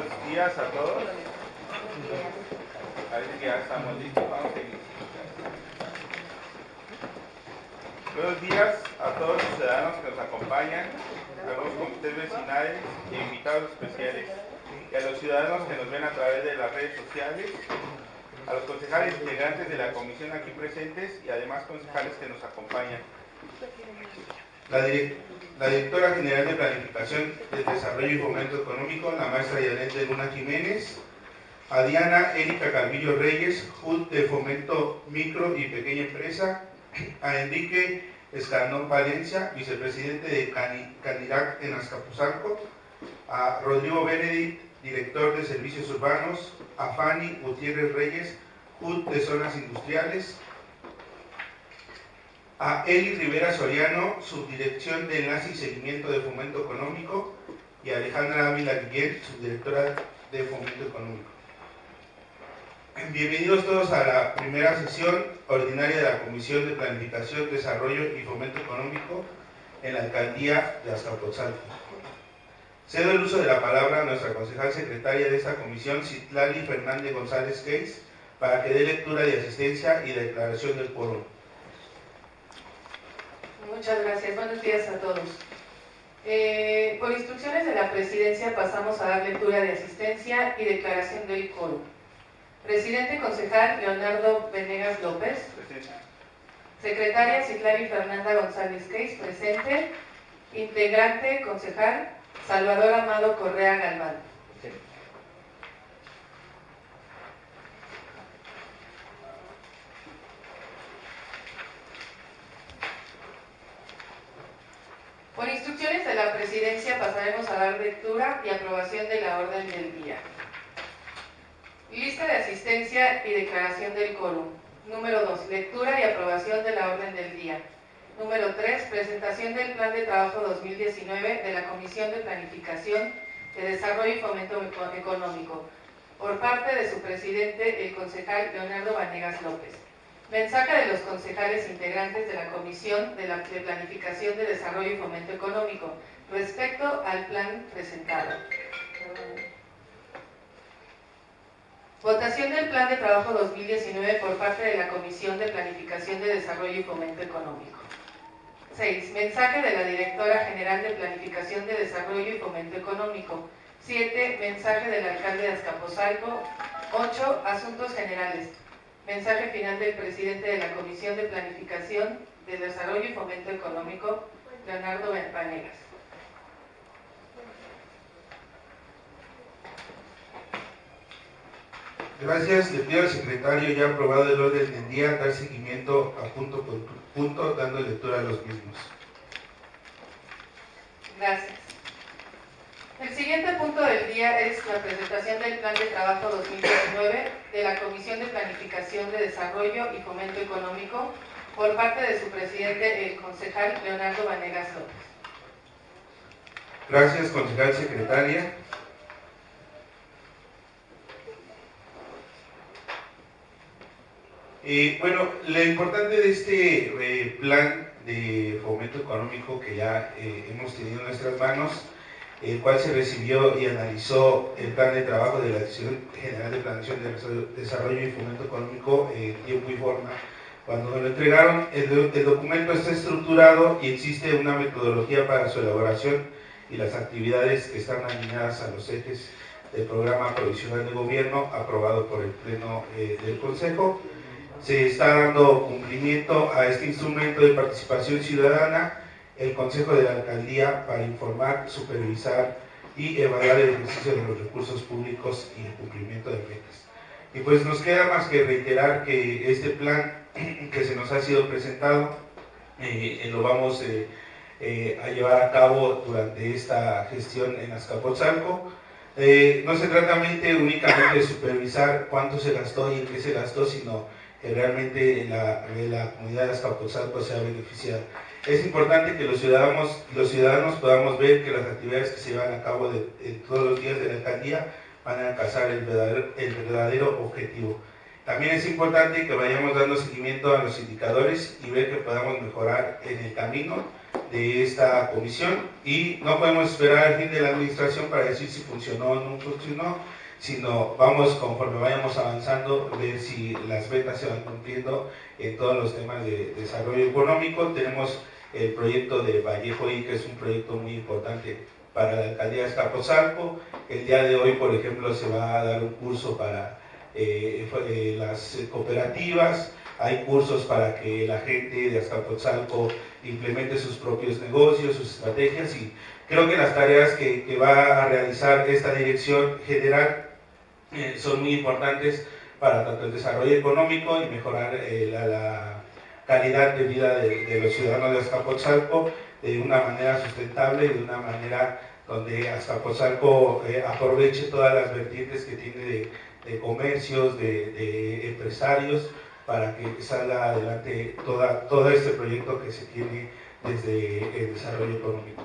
días a todos. Parece que ya estamos listos. Vamos a seguir. Buenos días a todos los ciudadanos que nos acompañan, a los comités vecinales e invitados especiales, y a los ciudadanos que nos ven a través de las redes sociales, a los concejales integrantes de la comisión aquí presentes y además concejales que nos acompañan. La directora general de Planificación del Desarrollo y Fomento Económico, la maestra Yanet de Luna Jiménez, a Diana Erika Calvillo Reyes, HUD de Fomento Micro y Pequeña Empresa, a Enrique Escandón Valencia, vicepresidente de Canirac en Azcapotzalco, a Rodrigo Benedict, director de Servicios Urbanos, a Fanny Gutiérrez Reyes, HUD de Zonas Industriales, a Eli Rivera Soriano, subdirección de Enlace y Seguimiento de Fomento Económico, y a Alejandra Ávila Guillén, subdirectora de Fomento Económico. Bienvenidos todos a la primera sesión ordinaria de la Comisión de Planificación, Desarrollo y Fomento Económico en la Alcaldía de Azcapotzalco. Cedo el uso de la palabra a nuestra concejal secretaria de esta comisión, Citlali Fernández González Case, para que dé lectura de asistencia y declaración del quórum. Muchas gracias. Buenos días a todos. Por instrucciones de la Presidencia pasamos a dar lectura de asistencia y declaración del quórum. Presidente concejal Leonardo Venegas López. Presente. Secretaria Citlali Fernanda González Case, presente. Integrante concejal Salvador Amado Correa Galván. Por instrucciones de la Presidencia pasaremos a dar lectura y aprobación de la orden del día. Lista de asistencia y declaración del quórum. Número 2. Lectura y aprobación de la orden del día. Número 3. Presentación del Plan de Trabajo 2019 de la Comisión de Planificación, de Desarrollo y Fomento Económico, por parte de su presidente, el concejal Leonardo Vanegas López. Mensaje de los concejales integrantes de la Comisión de Planificación de Desarrollo y Fomento Económico respecto al plan presentado. Votación del Plan de Trabajo 2019 por parte de la Comisión de Planificación de Desarrollo y Fomento Económico. 6. Mensaje de la Directora General de Planificación de Desarrollo y Fomento Económico. 7. Mensaje del Alcalde de Azcapotzalco. 8. Asuntos Generales. Mensaje final del Presidente de la Comisión de Planificación de Desarrollo y Fomento Económico, Leonardo Vanegas. Gracias. Le pido al secretario, ya aprobado el orden del día, dar seguimiento a punto por punto, dando lectura a los mismos. Gracias. El siguiente punto del día es la presentación del Plan de Trabajo 2019 de la Comisión de Planificación de Desarrollo y Fomento Económico por parte de su presidente, el concejal Leonardo Vanegas López. Gracias, concejal secretaria. Bueno, lo importante de este plan de fomento económico que ya hemos tenido en nuestras manos, el cual se recibió y analizó el plan de trabajo de la Dirección General de Planificación de Desarrollo y Fomento Económico en tiempo y forma. Cuando nos lo entregaron, el documento está estructurado y existe una metodología para su elaboración y las actividades que están alineadas a los ejes del programa provisional de gobierno aprobado por el Pleno del Consejo. Se está dando cumplimiento a este instrumento de participación ciudadana, el Consejo de la Alcaldía, para informar, supervisar y evaluar el ejercicio de los recursos públicos y el cumplimiento de metas. Y pues nos queda más que reiterar que este plan que se nos ha sido presentado lo vamos a llevar a cabo durante esta gestión en Azcapotzalco. No se trata únicamente de supervisar cuánto se gastó y en qué se gastó, sino que realmente la comunidad de Azcapotzalco sea beneficiada. Es importante que los ciudadanos podamos ver que las actividades que se llevan a cabo todos los días de la alcaldía van a alcanzar el verdadero objetivo. También es importante que vayamos dando seguimiento a los indicadores y ver que podamos mejorar en el camino de esta comisión, y no podemos esperar al fin de la administración para decir si funcionó o no funcionó, sino vamos, conforme vayamos avanzando, ver si las metas se van cumpliendo en todos los temas de desarrollo económico. Tenemos el proyecto de Vallejo I, que es un proyecto muy importante para la alcaldía de Azcapotzalco. El día de hoy, por ejemplo, se va a dar un curso para las cooperativas. Hay cursos para que la gente de Azcapotzalco implemente sus propios negocios, sus estrategias, y creo que las tareas que va a realizar esta dirección general son muy importantes para tanto el desarrollo económico y mejorar la calidad de vida de los ciudadanos de Azcapotzalco de una manera sustentable y de una manera donde Azcapotzalco aproveche todas las vertientes que tiene de comercios, de empresarios, para que salga adelante todo este proyecto que se tiene desde el desarrollo económico.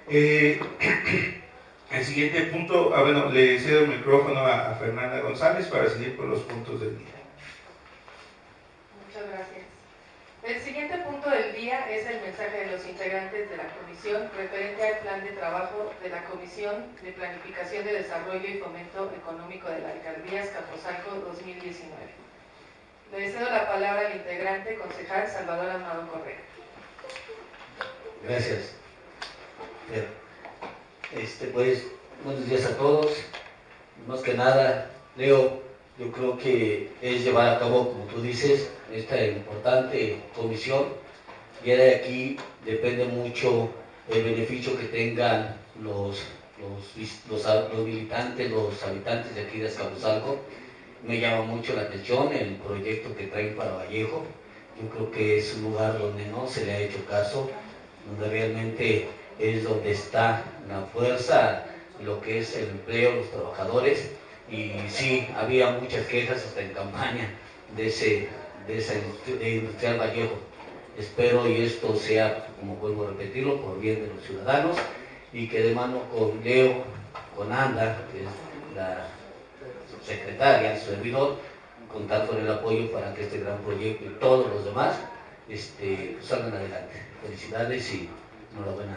El siguiente punto, bueno, le cedo el micrófono a Fernanda González para seguir con los puntos del día. Muchas gracias. El siguiente punto del día es el mensaje de los integrantes de la comisión referente al plan de trabajo de la Comisión de Planificación de Desarrollo y Fomento Económico de la Alcaldía Azcapotzalco 2019. Le cedo la palabra al integrante concejal Salvador Amado Correa. Gracias. Bien. Pues, buenos días a todos. Más que nada, Leo, yo creo que es llevar a cabo, como tú dices, esta importante comisión. Ya de aquí depende mucho el beneficio que tengan los militantes, los habitantes de aquí de Azcapotzalco. Me llama mucho la atención el proyecto que traen para Vallejo. Yo creo que es un lugar donde no se le ha hecho caso, donde realmente es donde está la fuerza, lo que es el empleo, los trabajadores. Y sí, había muchas quejas hasta en campaña de Industrial Vallejo. Espero y esto sea, como vuelvo a repetirlo, por bien de los ciudadanos, y que de mano con Leo, con Anda, que es la secretaria, el servidor, contar con el apoyo para que este gran proyecto y todos los demás salgan adelante. Felicidades y enhorabuena.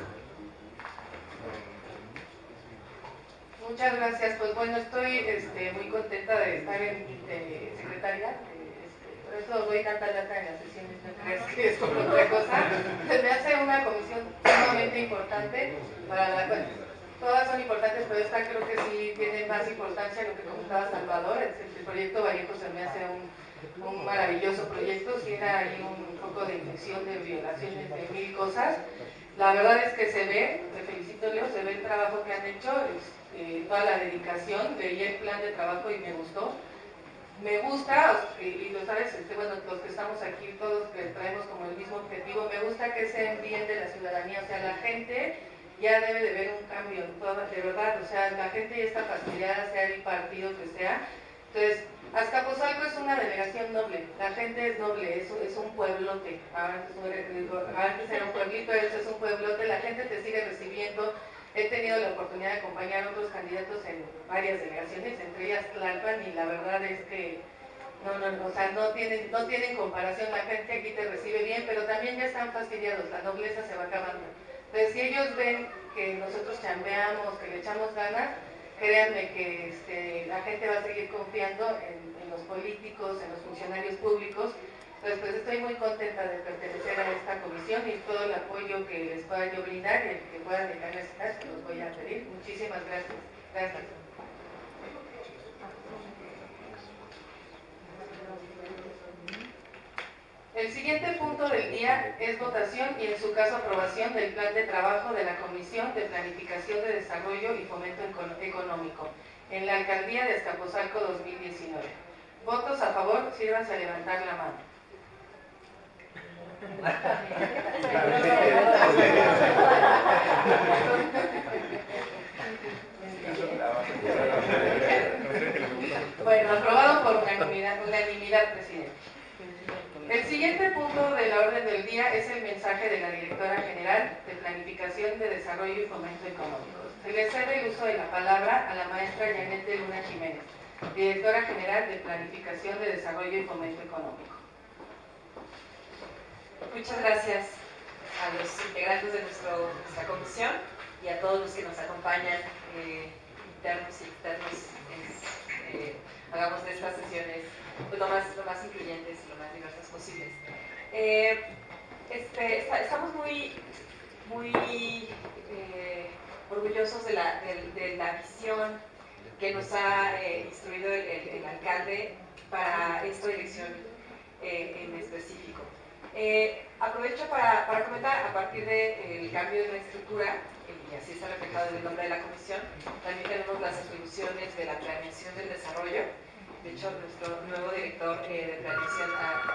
Muchas gracias. Pues bueno, estoy muy contenta de estar en secretaria. Por eso doy tanta lata en las sesiones, no creas que es por otra cosa. Se me hace una comisión sumamente importante para la cual todas son importantes, pero esta creo que sí tiene más importancia lo que comentaba Salvador. El proyecto Vallejo se me hace un maravilloso proyecto. Si era ahí un poco de infección, de violaciones, de mil cosas. La verdad es que se ve, te felicito Leo, se ve el trabajo que han hecho, toda la dedicación. Leí el plan de trabajo y me gustó. Me gusta, y lo sabes, bueno, los que estamos aquí, todos que traemos como el mismo objetivo, me gusta que sea en bien de la ciudadanía. O sea, la gente ya debe de ver un cambio, de verdad. O sea, la gente ya está fastidiada, sea el partido que sea. Entonces, Azcapotzalco es una delegación noble, la gente es noble, es un pueblote. Antes era un pueblito, eso es un pueblote, la gente te sigue recibiendo. He tenido la oportunidad de acompañar a otros candidatos en varias delegaciones, entre ellas Tlalpan, y la verdad es que no tienen comparación. La gente aquí te recibe bien, pero también ya están fastidiados, la nobleza se va acabando. Entonces, si ellos ven que nosotros chambeamos, que le echamos ganas, créanme que la gente va a seguir confiando en los políticos, en los funcionarios públicos. Entonces, pues estoy muy contenta de pertenecer a esta comisión y todo el apoyo que les pueda yo brindar y el que puedan necesitar, se los voy a pedir. Muchísimas gracias. Gracias. El siguiente punto del día es votación y en su caso aprobación del plan de trabajo de la Comisión de Planificación de Desarrollo y Fomento Económico en la Alcaldía de Azcapotzalco 2019. Votos a favor, sírvanse a levantar la mano. Bueno, aprobado por unanimidad, presidente. El siguiente punto de la orden del día es el mensaje de la Directora General de Planificación de Desarrollo y Fomento Económico. Se le cede el uso de la palabra a la maestra Janet de Luna Jiménez, Directora General de Planificación de Desarrollo y Fomento Económico. Muchas gracias. a los integrantes de nuestra comisión y a todos los que nos acompañan, internos y externos. Hagamos de estas sesiones pues, lo más incluyentes y lo más diversas posibles. Estamos muy orgullosos de la visión que nos ha instruido el alcalde para esta dirección en específico. Aprovecho para comentar, a partir del cambio de la estructura, y así está reflejado en el nombre de la comisión, también tenemos las atribuciones de la planeación del desarrollo. De hecho, nuestro nuevo director de planeación,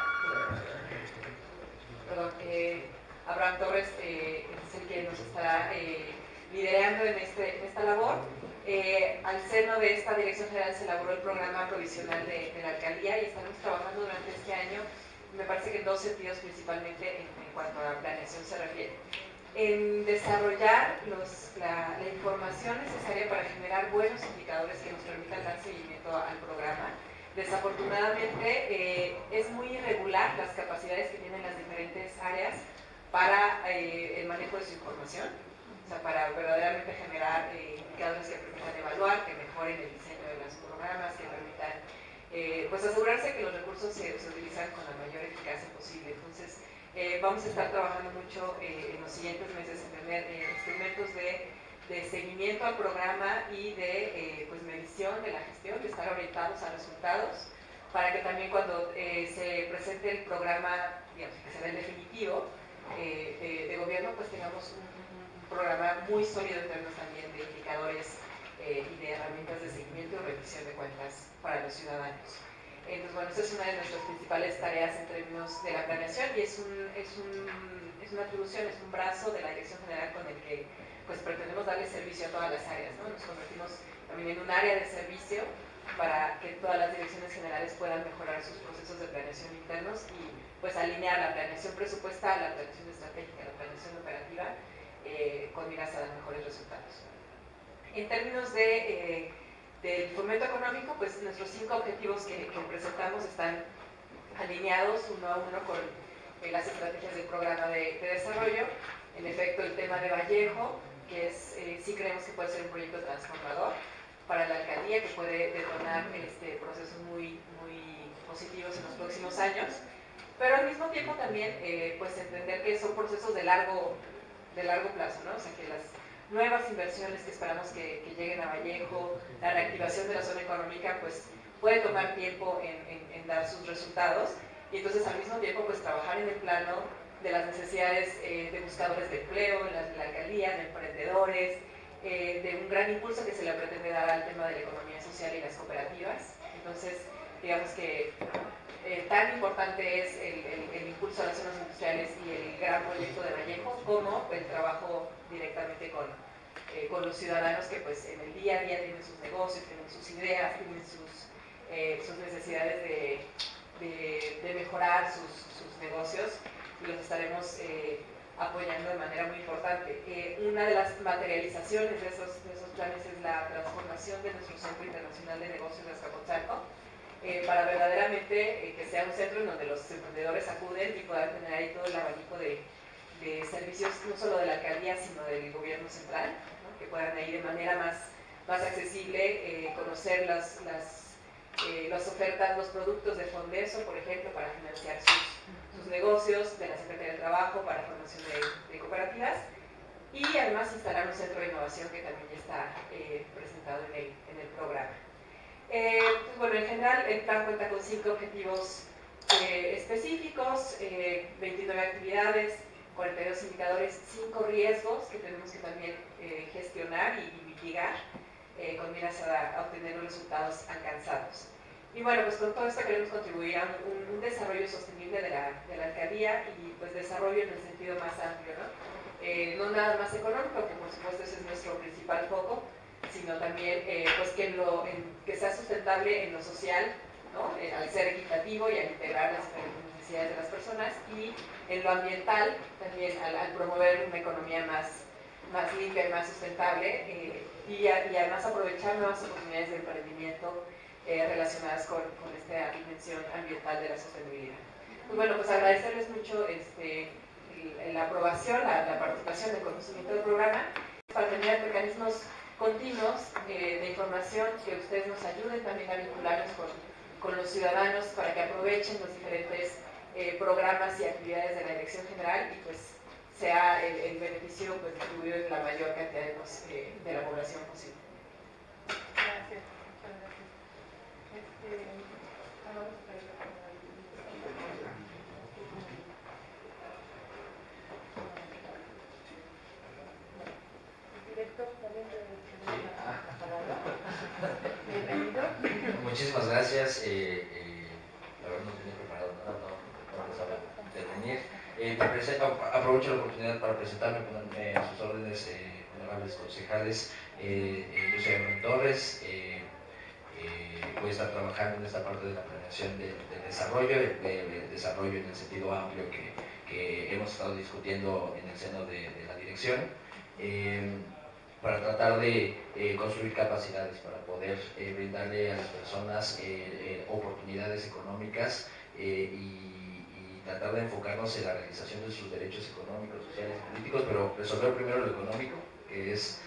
Abraham Torres, es el que nos estará liderando en esta labor. Al seno de esta dirección general se elaboró el programa provisional de la alcaldía y estamos trabajando durante este año, me parece que en dos sentidos principalmente en cuanto a la planeación se refiere. En desarrollar la información necesaria para generar buenos indicadores que nos permitan dar seguimiento al programa. Desafortunadamente es muy irregular las capacidades que tienen las diferentes áreas para el manejo de su información, o sea, para verdaderamente generar indicadores que permitan evaluar, que mejoren el diseño de los programas, que permitan pues asegurarse que los recursos se utilizan con la mayor eficacia posible. Entonces, vamos a estar trabajando mucho en los siguientes meses en tener instrumentos de seguimiento al programa y de pues, medición de la gestión, de estar orientados a resultados, para que también cuando se presente el programa, digamos, que será el definitivo de gobierno, pues tengamos un programa muy sólido en términos también de indicadores y de herramientas de seguimiento y rendición de cuentas para los ciudadanos. Entonces, bueno, esa es una de nuestras principales tareas en términos de la planeación y es una atribución, es un brazo de la Dirección General con el que pues, pretendemos darle servicio a todas las áreas, ¿no? Nos convertimos también en un área de servicio para que todas las direcciones generales puedan mejorar sus procesos de planeación internos y pues alinear la planeación presupuestal, la planeación estratégica, la planeación operativa con miras a dar mejores resultados. En términos del fomento económico, pues nuestros 5 objetivos que presentamos están alineados uno a uno con las estrategias del programa de desarrollo. En efecto, el tema de Vallejo, que sí creemos que puede ser un proyecto transformador para la alcaldía, que puede detonar procesos muy positivos en los próximos años, pero al mismo tiempo también pues entender que son procesos de largo plazo, ¿no? O sea, que las nuevas inversiones que esperamos que lleguen a Vallejo, la reactivación de la zona económica, pues puede tomar tiempo en dar sus resultados y entonces al mismo tiempo pues trabajar en el plano de las necesidades de buscadores de empleo, en la alcaldía, de emprendedores, de un gran impulso que se le pretende dar al tema de la economía social y las cooperativas. Entonces, digamos que tan importante es el impulso a las zonas industriales y el gran proyecto de Vallejo como el trabajo directamente con los ciudadanos que pues en el día a día tienen sus negocios, tienen sus ideas, tienen sus necesidades de mejorar sus negocios y los estaremos apoyando de manera muy importante. Una de las materializaciones de esos planes es la transformación de nuestro Centro Internacional de Negocios de Azcapotzalco, para verdaderamente que sea un centro en donde los emprendedores acuden y puedan tener ahí todo el abanico de servicios, no solo de la alcaldía, sino del gobierno central, ¿no? Que puedan ahí de manera más accesible conocer las ofertas, los productos de Fondeso, por ejemplo, para financiar sus negocios, de la Secretaría del Trabajo para formación de cooperativas, y además instalar un centro de innovación que también ya está presentado en el programa. Pues bueno, en general el plan cuenta con 5 objetivos específicos, 29 actividades, 42 indicadores, 5 riesgos que tenemos que también gestionar y mitigar con miras a obtener los resultados alcanzados. Y bueno, pues con todo esto queremos contribuir a un desarrollo sostenible de la alcaldía y pues desarrollo en el sentido más amplio, ¿no? No nada más económico, que por supuesto ese es nuestro principal foco, sino también pues que sea sustentable en lo social, ¿no? Al ser equitativo y al integrar las necesidades de las personas, y en lo ambiental también al promover una economía más limpia y más sustentable, y además aprovechar nuevas oportunidades de emprendimiento relacionadas con esta dimensión ambiental de la sostenibilidad. Pues bueno, pues agradecerles mucho la aprobación, la participación del conocimiento del programa, para tener mecanismos continuos de información que ustedes nos ayuden también a vincularnos con los ciudadanos para que aprovechen los diferentes programas y actividades de la Dirección General y pues sea el beneficio pues, distribuido en la mayor cantidad de la población posible. Gracias, muchas gracias. Bienvenido. Muchísimas gracias. La verdad no tenía preparado nada, no pensaba intervenir. Aprovecho la oportunidad para presentarme, ponerme a sus órdenes, honorables concejales. Yo soy Abraham Torres. Voy a estar trabajando en esta parte de la planeación del desarrollo, desarrollo en el sentido amplio que hemos estado discutiendo en el seno de la dirección, para tratar de construir capacidades para poder brindarle a las personas oportunidades económicas y tratar de enfocarnos en la realización de sus derechos económicos, sociales y políticos, pero resolver primero lo económico, que es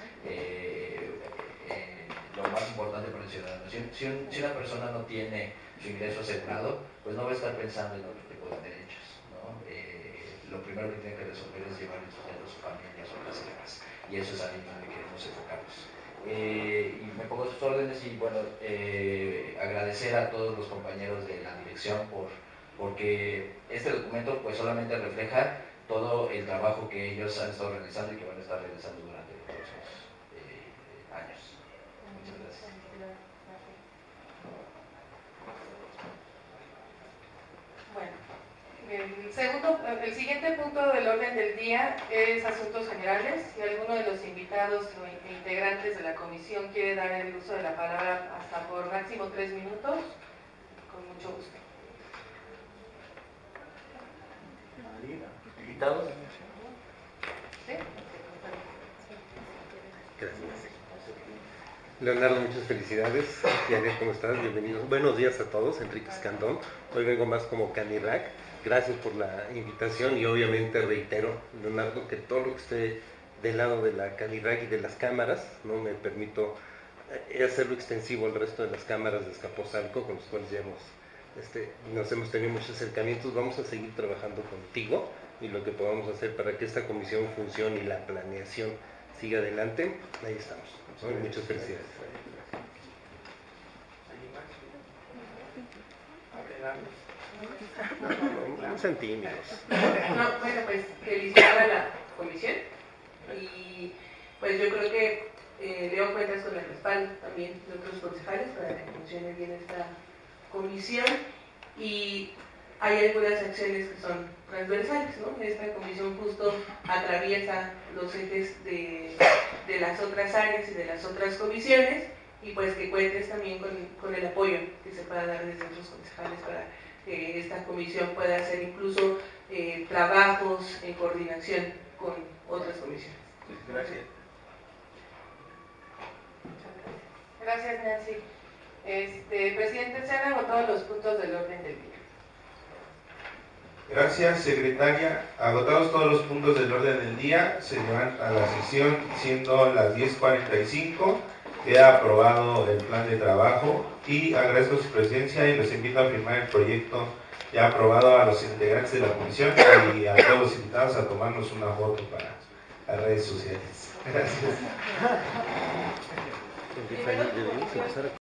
lo más importante para el ciudadano. Si una persona no tiene su ingreso asegurado, pues no va a estar pensando en otro tipo de derechos, ¿no? Lo primero que tiene que resolver es llevar el sustento a su familia, a sus demás, y eso es ahí donde queremos enfocarnos. Y me pongo a sus órdenes y bueno, agradecer a todos los compañeros de la dirección porque este documento pues solamente refleja todo el trabajo que ellos han estado realizando y que van a estar realizando durante los próximos años. Muchas gracias. Bueno, el siguiente punto del orden del día es asuntos generales. Si alguno de los invitados o integrantes de la comisión quiere dar el uso de la palabra hasta por máximo 3 minutos, con mucho gusto. ¿Invitados? ¿Sí? Gracias. Leonardo, muchas felicidades. Yania, ¿cómo estás? Bienvenido. Buenos días a todos, Enrique Escandón. Hoy vengo más como Canirac. Gracias por la invitación y obviamente reitero, Leonardo, que todo lo que esté del lado de la Canirac y de las cámaras, no me permito hacerlo extensivo al resto de las cámaras de Azcapotzalco, con los cuales ya nos hemos tenido muchos acercamientos. Vamos a seguir trabajando contigo y lo que podamos hacer para que esta comisión funcione y la planeación siga adelante. Ahí estamos. Muchas felicidades. No sean tímidos. No, bueno, pues felicitar a la comisión y pues yo creo que León cuentas con el respaldo también de otros concejales para que funcione bien esta comisión y hay algunas acciones que son transversales, ¿no? Esta comisión justo atraviesa los ejes de las otras áreas y de las otras comisiones y pues que cuentes también con el apoyo que se pueda dar desde otros concejales para que esta comisión pueda hacer incluso trabajos en coordinación con otras comisiones. Gracias. Gracias, Nancy. Presidente, se han agotado los puntos del orden del día. Gracias, secretaria. Agotados todos los puntos del orden del día, se llevan a la sesión siendo las 10:45. Queda aprobado el plan de trabajo y agradezco su presencia y los invito a firmar el proyecto ya aprobado a los integrantes de la comisión y a todos los invitados a tomarnos una foto para las redes sociales. Gracias.